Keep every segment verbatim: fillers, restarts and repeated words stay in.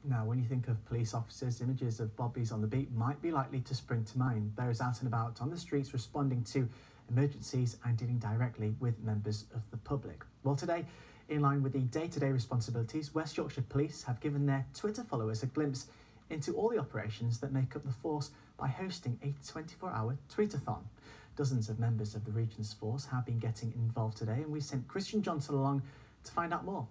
Now, when you think of police officers, images of bobbies on the beat might be likely to spring to mind. Those out and about on the streets responding to emergencies and dealing directly with members of the public. Well, today, in line with the day-to-day responsibilities, West Yorkshire Police have given their Twitter followers a glimpse into all the operations that make up the force by hosting a twenty-four hour Tweetathon. Dozens of members of the region's force have been getting involved today, and we sent Christian Johnson along to find out more.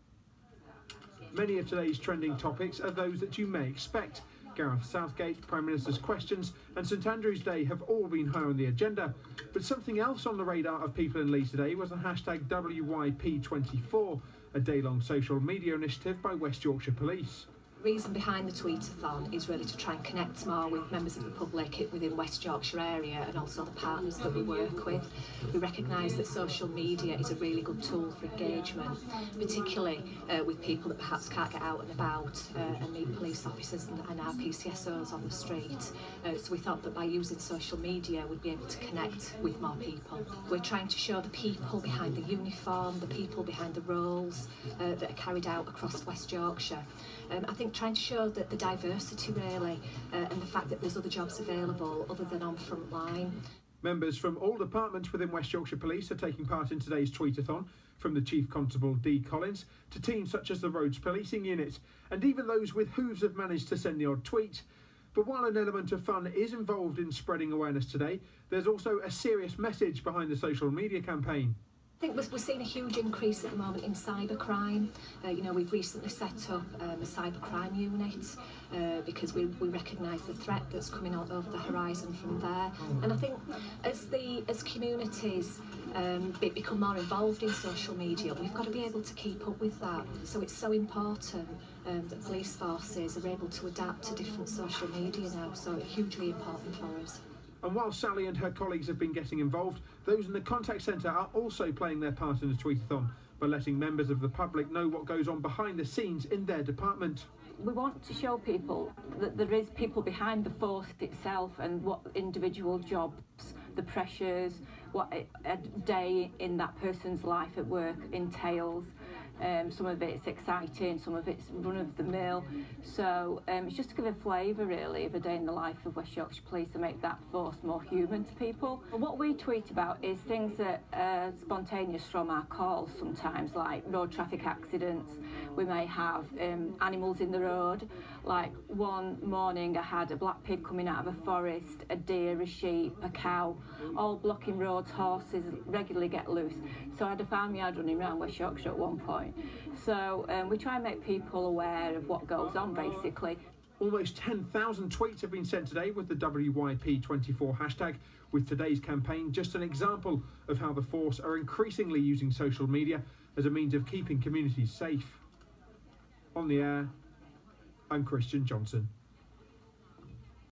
Many of today's trending topics are those that you may expect. Gareth Southgate, Prime Minister's questions and St Andrew's Day have all been high on the agenda. But something else on the radar of people in Leeds today was the hashtag W Y P twenty-four, a day-long social media initiative by West Yorkshire Police. The reason behind the Tweetathon is really to try and connect more with members of the public within West Yorkshire area and also the partners that we work with. We recognise that social media is a really good tool for engagement, particularly uh, with people that perhaps can't get out and about uh, and meet police officers and, and our P C S Os on the street. Uh, so we thought that by using social media we'd be able to connect with more people. We're trying to show the people behind the uniform, the people behind the roles uh, that are carried out across West Yorkshire. Um, I think trying to show that the diversity really uh, and the fact that there's other jobs available other than on front line. Members from all departments within West Yorkshire Police are taking part in today's Tweetathon, from the Chief Constable Dee Collins to teams such as the Roads Policing Unit, and even those with hooves have managed to send the odd tweet. But while an element of fun is involved in spreading awareness today, there's also a serious message behind the social media campaign. I think we're, we're seeing a huge increase at the moment in cybercrime. Uh, you know, we've recently set up um, a cybercrime unit uh, because we, we recognise the threat that's coming out over the horizon from there. And I think as the as communities um, be, become more involved in social media, we've got to be able to keep up with that. So it's so important um, that police forces are able to adapt to different social media now. So it's hugely important for us. And while Sally and her colleagues have been getting involved, those in the contact centre are also playing their part in the Tweetathon by letting members of the public know what goes on behind the scenes in their department. We want to show people that there is people behind the force itself and what individual jobs, the pressures, what a day in that person's life at work entails. Um, some of it's exciting, some of it's run-of-the-mill. So um, it's just to give a flavour, really, of a day in the life of West Yorkshire Police and make that force more human to people. And what we tweet about is things that are spontaneous from our calls sometimes, like road traffic accidents. We may have um, animals in the road. Like one morning I had a black pig coming out of a forest, a deer, a sheep, a cow, all blocking roads. Horses regularly get loose. So I had a farmyard running around West Yorkshire at one point. So um, we try and make people aware of what goes on, basically. Almost ten thousand tweets have been sent today with the W Y P twenty-four hashtag, with today's campaign just an example of how the force are increasingly using social media as a means of keeping communities safe. On the Air, I'm Christian Johnson.